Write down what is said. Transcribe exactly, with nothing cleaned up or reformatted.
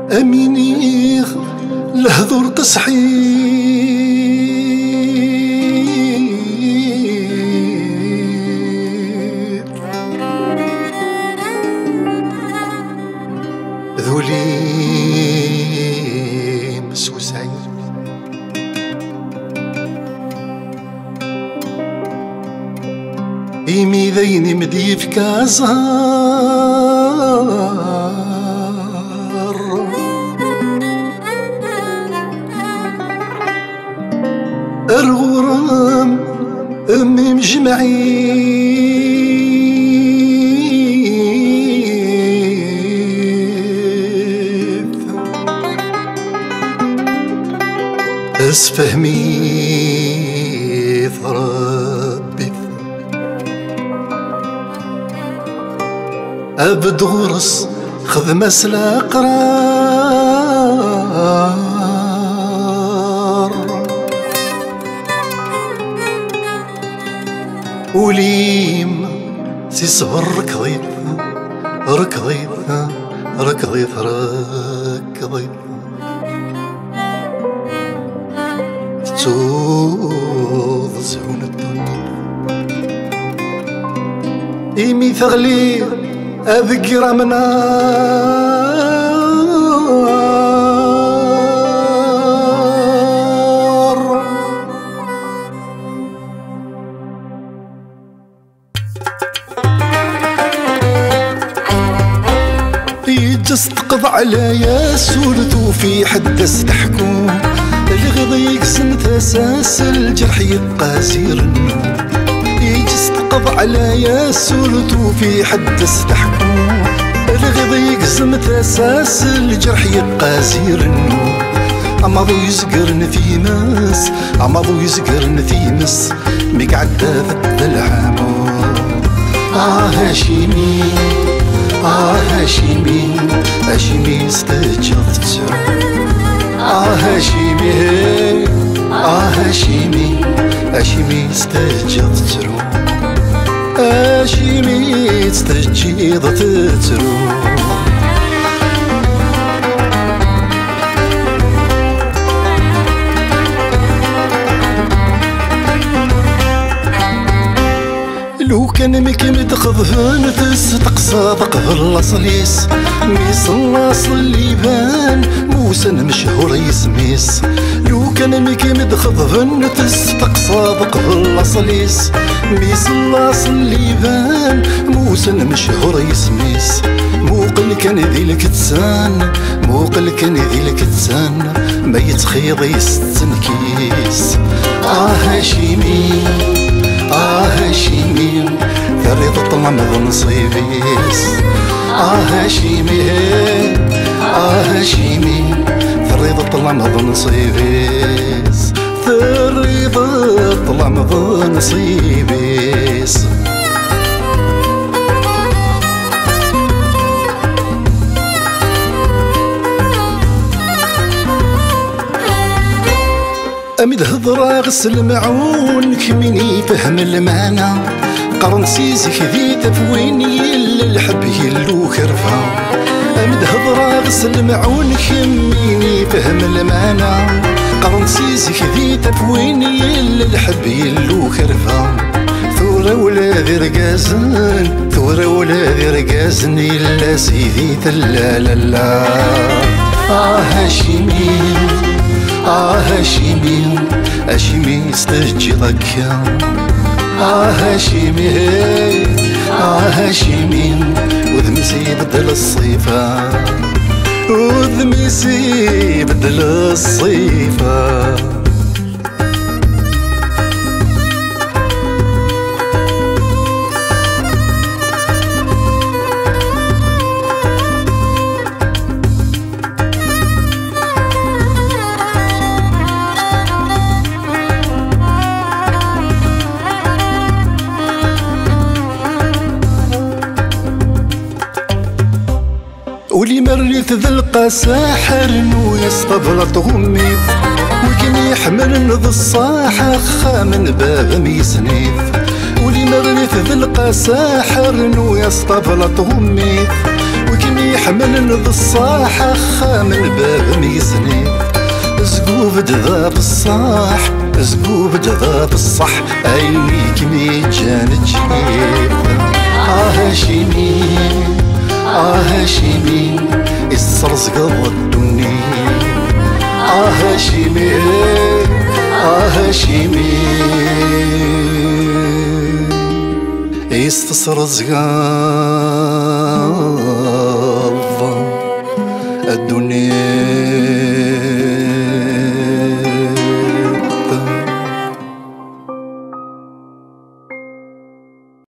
أمينيغ الهضور تصحي ذولي مسوسعي إيمي ذيني مديف كازار الغرام أمي مجمعين اسفهمي ربي أبد غرس خذ مسلا قرار وليم سي صبر ركضيت ركضيت ركضيت ركضيت توض زهون الدنيا إيمي ثغلي أذكر منار يجس تقض عليا سولتو في حدس تحكم الغضيق سنت أساس الجرح يبقى زير النوم يجس تقض عليا سولتو في حدس تحكم الغضيق سنت أساس الجرح يبقى زير النوم عمضو يزقرن في مس عمضو يزقرن في مس مقعدة في العامو آه هاشمي آه هاشمي هاشمي استجر تسر آه هاشمي آه هاشمي هاشمي استجر تسرو هاشمي استجيض تترو لو كان مكمد خذفان تستقصى ثقف الأصليس ميس اللاصل اللي بان موسن مشهور يسميس لو كان مكمد خذفان تستقصى ثقف الأصليس ميس اللاصل اللي بان موسن مشهور يسميس موقل كان ذي الكتسان موقل كان ذي الكتسان ما يتخيض يستنكيس آه هاشمي آه هاشمي ثريض طلمض نصيبيس آه هاشمي آه هاشمي ثريض طلمض نصيبيس ثريض طلمض نصيبيس أمد هضرة غسل معون كميني فهم المعنى قرن سيزك ذي تفويني إلا الحب يلو كرفا أمد هضرة غسل معون كميني فهم المعنى قرن سيزك ذي تفويني إلا الحب يلو كرفا ثورة ولادي رقازن ثورة ولادي رقازن إلا سيدي تلالا آه هاشمي آه هاشمي هاشمي استجي ضكا آه هاشمي آه هاشمي وذمسي بدل الصيفة وذمسي بدل الصيفة ولي مريت ذا القساحر نو يستبلط غميث وكان يحمل ذا الصاحة خا من باب ميسنيث ولي مريت ذا القساحر نو يستبلط غميث وكان يحمل ذا الصاح خام الباب ميزني زقوب دذا بالصح زقوب دذا بالصح عيني كمي جان تجيب آه هاشمي آه هاشمي السرزق ضدني آه هاشمي آه هاشمي يستسرزق